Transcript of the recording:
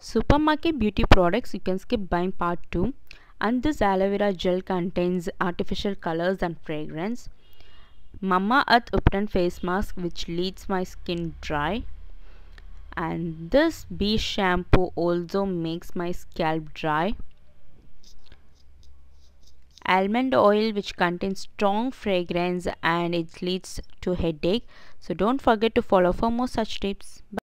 Supermarket beauty products, you can skip buying part 2. And this aloe vera gel contains artificial colors and fragrance. Mama Earth Upton face mask which leaves my skin dry. And this bee shampoo also makes my scalp dry. Almond oil which contains strong fragrance and it leads to headache. So don't forget to follow for more such tips.